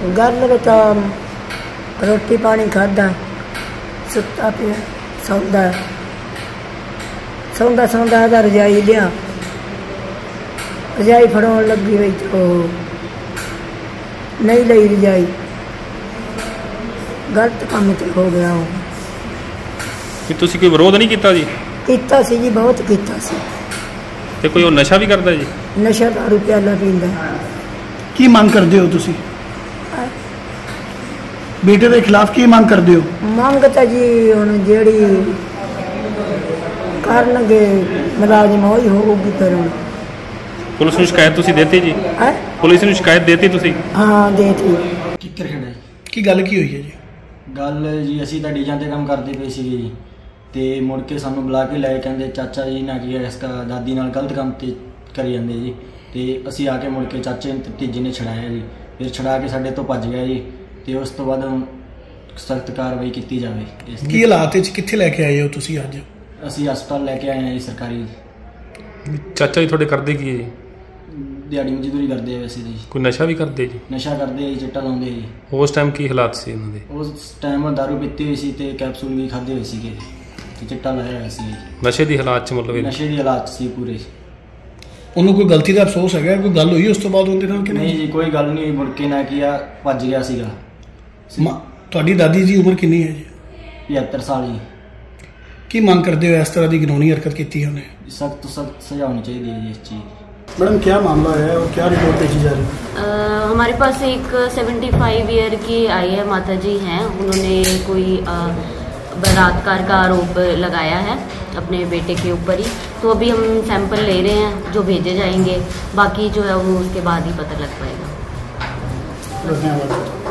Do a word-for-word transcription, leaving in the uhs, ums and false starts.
गल तो रोटी पानी खादा सुता पिया सौंदा सौंदा सौंदा आधा रजाई लिया रजाई फड़ाउण लगी बई तो नहीं लई रजाई गलत काम तो हो गया हूँ कि तुसी कोई विरोध नहीं किया जी? कीता सी जी बहुत कीता सी। ते कोई और नशा भी करता जी? नशा दारू प्याला पींदा। की मांग करते हो तुसी बेटे के खिलाफ की मांग करते हो? मांग तो जी हुण जेड़ी करनगे मुलाजिम वही होगी फिर हुण। पुलिस नूं शिकायत तुसी देती जी? है पुलिस नूं शिकायत देती तुसी? हाँ देती। किक्कर खड़ा जी की गल की हुई है जी? गल जी असी तो डीजां ते काम करते पे सीगे जी ते मुड़ के सानू बुला के लाए कहंदे चाचा जी ना की इसका दादी नाल गलत काम ते करी जांदे जी ते असी आके मुड़ के चाचे ते तीजे ने छड़ाया जी फिर छड़ा के साडे तो भज गया जी ते उस तो बाद सख्त कार्रवाई की जाए। की हालात कित्थे लैके आए हो तुसी अज? असी हस्पताल लैके आए हैं जी सरकारी। चाचा जी थोड़े करदे की है जी? दिहाड़ी मजदूरी करते वैसे जी। कोई नशा भी करते जी? नशा करते जी चिट्टा लाउंदे जी। उस टाइम की हालात से उन्होंने? उस टाइम दारू पीती हुई सी ते कैप्सूल भी खाधे हुए सीगे ते चिट्टा लाया हुआ सी। नशे की हालात च मतलब? नशे की हालात सी पूरे। उन्होंने कोई गलती का अफसोस है? कोई गल हुई उस तो बाद उनके नाल कि नहीं जी कोई गल नहीं मुड़ के ना किया भज गया सीगा। तुहाडी दादी जी उम्र कितनी है जी? पचहत्तर साल जी। की मांग करते हो इस तरह की घिनौनी हरकत की है उन्हें? सख्त तो सख्त सजा होनी चाहिए है जी इस चीज़। मैडम क्या मामला है और क्या रिपोर्ट भेजी जा रही है? आ, हमारे पास एक पचहत्तर ईयर की आई है माता जी हैं, उन्होंने कोई आ, बलात्कार का आरोप लगाया है अपने बेटे के ऊपर ही। तो अभी हम सैंपल ले रहे हैं जो भेजे जाएंगे, बाकी जो है वो उसके बाद ही पता लग पाएगा। धन्यवाद।